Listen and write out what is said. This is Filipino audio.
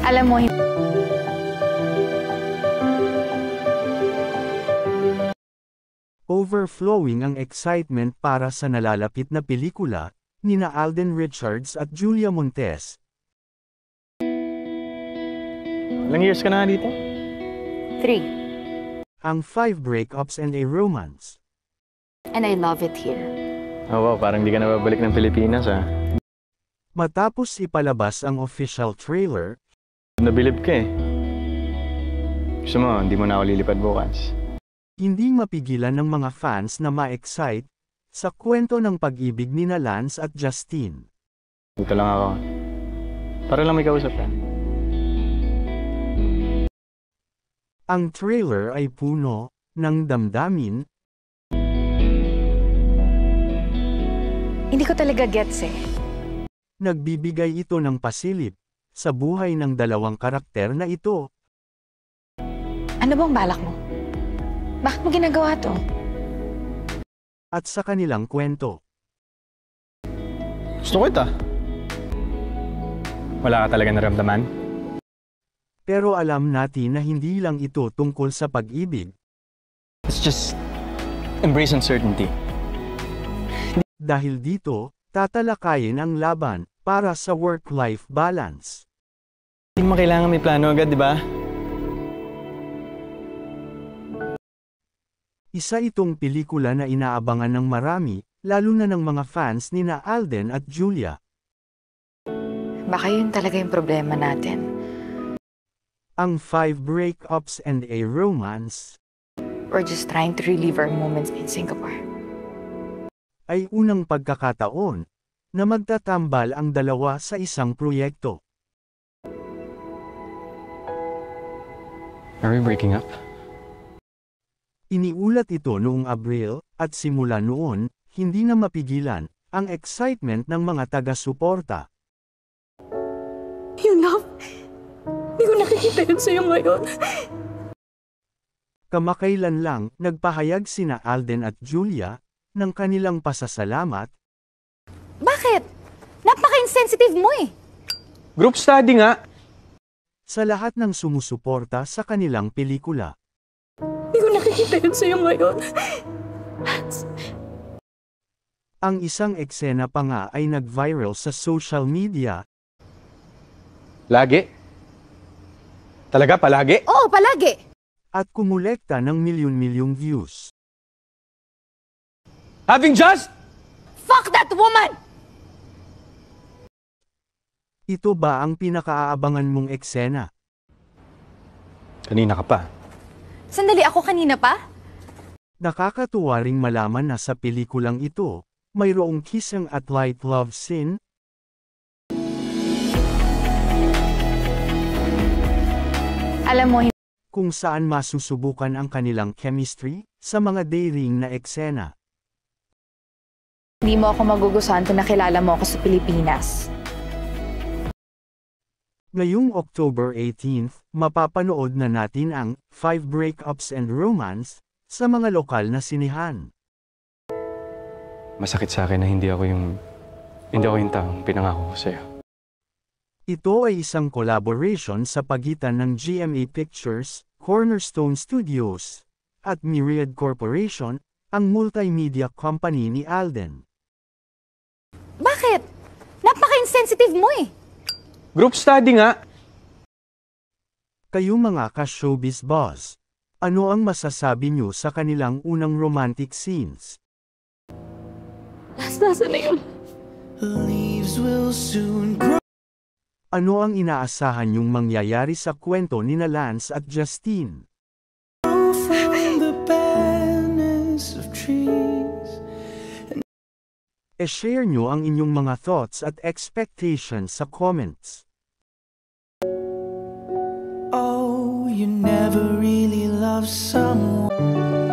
Alam mo, overflowing ang excitement para sa nalalapit na pelikula, nina Alden Richards at Julia Montes. Ilang years ka na dito? 3. Ang 5 Breakups and a Romance. And I love it here. Oh wow, parang di ka na babalik ng Pilipinas ah. Matapos ipalabas ang official trailer, Nabilib ka eh. Gusto mo, hindi mo na ako lilipad bukas. hindi mapigilan ng mga fans na ma-excite sa kwento ng pag-ibig nina Lance at Justine. Dito lang ako. Para lang may kausap ka. Ang trailer ay puno ng damdamin, Hindi ko talaga gets eh. nagbibigay ito ng pasilip sa buhay ng dalawang karakter na ito. Ano bang balak mo? Bakit mo ginagawa to? At sa kanilang kwento. Gusto ko ito. Wala ka talaga naramdaman? Pero alam natin na hindi lang ito tungkol sa pag-ibig. It's just embrace uncertainty. Dahil dito, tatalakayin ang laban para sa work-life balance. Hindi mo kailangan may plano agad, di ba? Isa itong pelikula na inaabangan ng marami, lalo na ng mga fans nina Alden at Julia. Baka yun talaga yung problema natin. Ang 5 Breakups and a Romance We're just trying to relive our moments in Singapore. ay unang pagkakataon na magtatambal ang dalawa sa isang proyekto. Are we breaking up? Iniulat ito noong Abril, at simula noon, hindi na mapigilan ang excitement ng mga taga-suporta. You love? Hindi ko nakikita yun sa'yo ngayon. Kamakailan lang, nagpahayag sina Alden at Julia ng kanilang pasasalamat. Bakit? Napaka-insensitive mo eh. Group study nga! Sa lahat ng sumusuporta sa kanilang pelikula. Hindi ko nakikita yun sa'yo ngayon. Ang isang eksena pa nga ay nag-viral sa social media. Lagi? Talaga palagi? Oo, palagi. At kumulekta ng milyon-milyong views. Having just? Fuck that woman! Ito ba ang pinakaaabangan mong eksena? Kanina ka pa. Sandali, ako kanina pa? Nakakatuwa ring malaman na sa pelikulang ito, mayroong kissing at light love scene. Alam mo, Kung saan masusubukan ang kanilang chemistry sa mga daring na eksena. hindi mo ako magugustuhan kung nakilala mo ako sa Pilipinas. Ngayong October 18, mapapanood na natin ang 5 Breakups and Romance sa mga lokal na sinihan. Masakit sa akin na hindi ako yung taong pinangako ko sa'yo. Ito ay isang collaboration sa pagitan ng GMA Pictures, Cornerstone Studios, at Myriad Corporation, ang multimedia company ni Alden. Bakit? Napaka-insensitive mo eh. Group study nga! Kayo mga ka-showbiz boss, ano ang masasabi niyo sa kanilang unang romantic scenes? Nasa na yun? Ano ang inaasahan niyong mangyayari sa kwento nina Lance at Justine? E-share niyo ang inyong mga thoughts at expectations sa comments. Oh, you never really love someone.